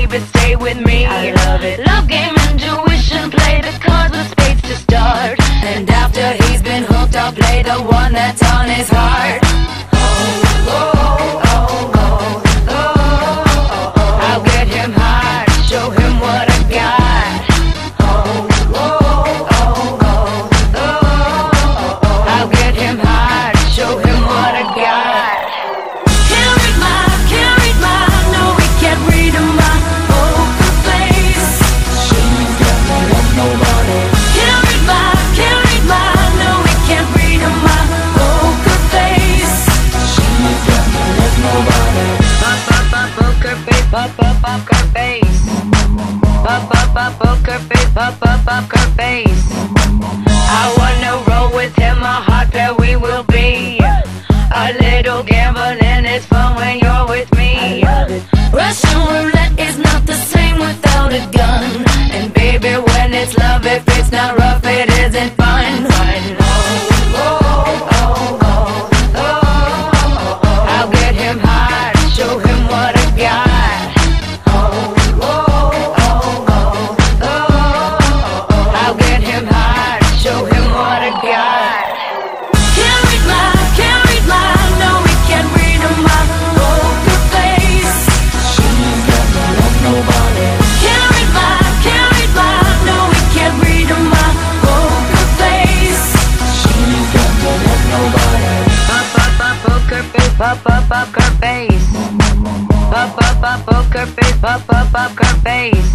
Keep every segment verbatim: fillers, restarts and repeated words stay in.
baby, stay with me. I love it. Love game, intuition, play the cards with spades to start. And after he's been hooked, I'll play the one that's on his heart. Oh, oh, oh, oh, oh, oh, oh. I'll get him hard, show him what I got. Oh, oh, oh, oh, oh, oh, oh. I'll get him hard, show him what I got. Can't read my, can't read my, no, we can't read my poker face. She's got me like nobody. Can't read my, can't read my, no, we can't read my poker face. She's got me like nobody. Pop, pop, pop, poker face, pop, pop, poker face. Pop, pop, pop, poker face, pop, pop, poker face. I wanna roll with him, a hot pair we will be. A little gambling is fun when you're with me. Russian roulette is not the same without a gun. And baby, when it's love, if it's not rough, it isn't fun. Oh, oh, oh, oh, oh, oh, oh. I'll get him hard, show him what I got. Oh, oh, oh, oh, oh, oh, oh. I'll get him hard, show him what I got. Can't read my, can't read my, no, we can't read my poker face. She's got me like nobody. Can't read my, can't read my, no, we can't read my poker face. She's got me like nobody. Pop, pop, pop, poker face, pop, pop, poker face. Pop, pop, pop, poker face, pop, pop, poker face.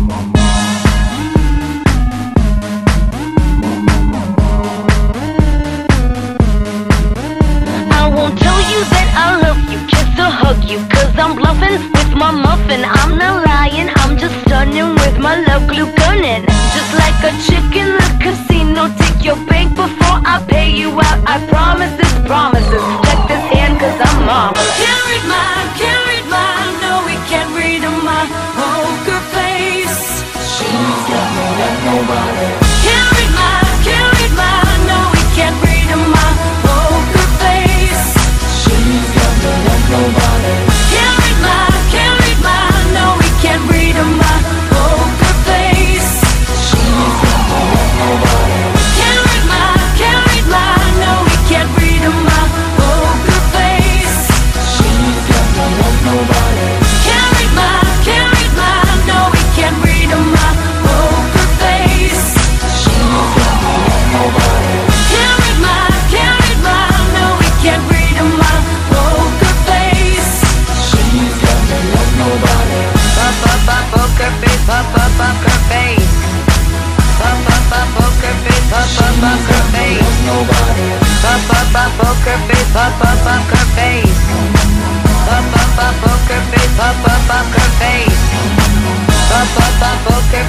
I won't tell you that I love you, just to hug you, cause I'm bluffing with my muffin. I'm not lying, I'm just stunning with my love glue gunning. Just like a chick in the casino, take your bank before I pay you out. I promise this promises, check this hand cause I'm marvelous. Can't read my, can't read my, no, we can't read my poker face. She's got me like nobody. Can't read my, can't read my, no, we can't read my poker face. She's got me like nobody. Can't read my, can't read my, no, we can't read my poker face. She's got me like nobody. Can't read my, can't read my, no, we can't read my poker face. She's got me like nobody. Can't read my, can't read my, no, we can't read my poker face. She's got me like nobody. Can't read my, can't read my, no, we can't read my poker face. She's got me like nobody. Pop, pop, pop, poker face, pop, pop, poker face. Pop, pop, pop, poker face, pop, pop, poker face. Like nobody. Pop, pop, pop, poker face, pop, pop, poker face. Pop, pop, pop, poker face, pop, pop, poker face. Pop, pop, pop, poker